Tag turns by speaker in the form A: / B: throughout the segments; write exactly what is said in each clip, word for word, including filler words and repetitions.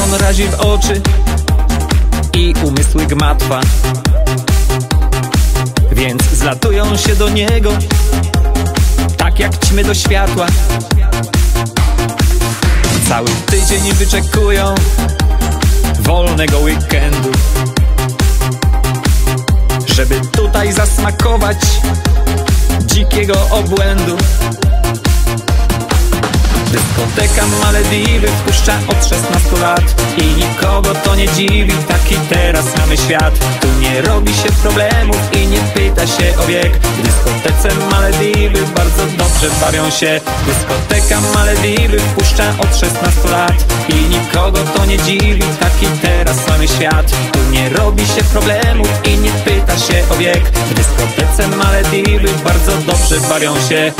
A: on razi w oczy i umysły gmatwa, więc zlatują się do niego tak jak ćmy do światła. Cały tydzień wyczekują wolnego weekendu, żeby tutaj zasmakować dzikiego obłędu. Dyskoteka Malediwy wpuszcza od szesnastu lat i nikogo to nie dziwi, taki teraz mamy świat. Tu nie robi się problemów i nie pyta się o wiek. W dyskotece Malediwy bardzo dobrze bawią się. Dyskoteka Malediwy wpuszcza od szesnastu lat i nikogo to nie dziwi, taki teraz mamy świat. Tu nie robi się problemów i nie pyta się o wiek. W dyskotece Malediwy bardzo dobrze bawią się.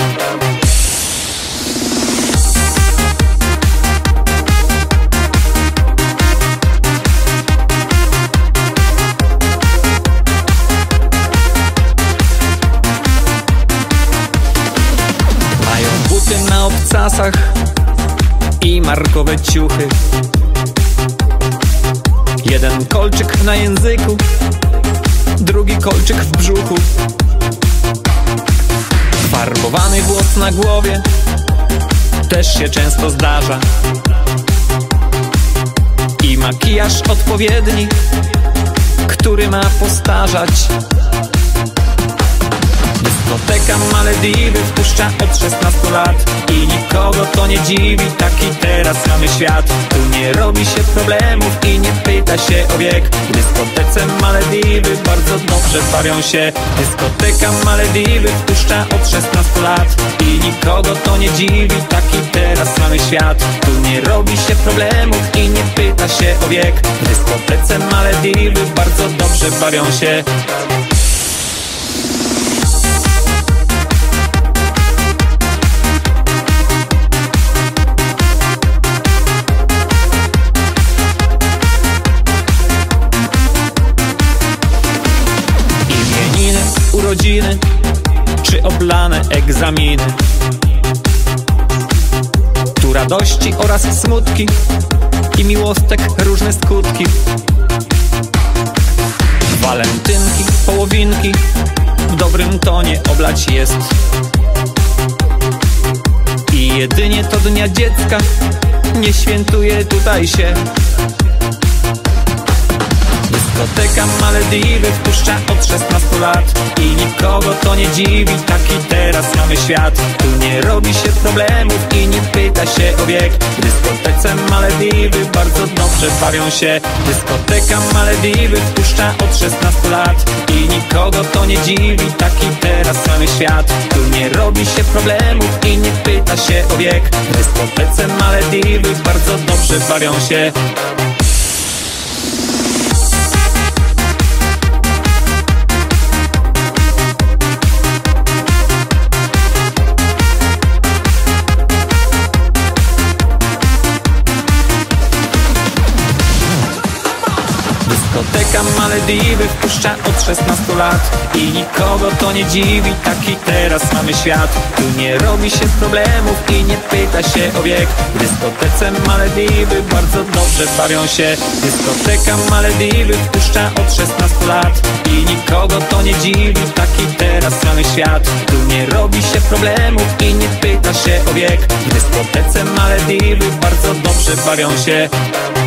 A: Na obcasach i markowe ciuchy, jeden kolczyk na języku, drugi kolczyk w brzuchu, farbowany włos na głowie też się często zdarza i makijaż odpowiedni, który ma postarzać. Dyskoteka Malediwy wpuszcza od szesnastu lat i nikogo to nie dziwi, taki teraz mamy świat. Tu nie robi się problemów i nie pyta się o wiek. W dyskotece Malediwy bardzo dobrze bawią się. Dyskoteka Malediwy wpuszcza od szesnastu lat i nikogo to nie dziwi, taki teraz mamy świat. Tu nie robi się problemów i nie pyta się o wiek. W dyskotece Malediwy bardzo dobrze bawią się. Urodziny czy oblane egzaminy, tu radości oraz smutki i miłostek różne skutki. Walentynki, połowinki, w dobrym tonie oblać jest i jedynie to dnia dziecka nie świętuje tutaj się. Dyskoteka Malediwy wpuszcza od szesnastu lat i nikogo to nie dziwi, taki teraz mamy świat. Tu nie robi się problemów i nie pyta się o wiek. W dyskotece Malediwy bardzo dobrze bawią się. Dyskoteka Malediwy wpuszcza od szesnastu lat i nikogo to nie dziwi, taki teraz mamy świat. Tu nie robi się problemów i nie pyta się o wiek. W dyskotece Malediwy bardzo dobrze bawią się. Dyskoteka Malediwy wpuszcza od szesnastu lat i nikogo to nie dziwi, taki teraz mamy świat. Tu nie robi się problemów i nie pyta się o wiek. W dyskotece Malediwy bardzo dobrze bawią się. Dyskoteka Malediwy wpuszcza od szesnastu lat i nikogo to nie dziwi, taki teraz mamy świat. Tu nie robi się problemów i nie pyta się o wiek. W dyskotece Malediwy bardzo dobrze bawią się.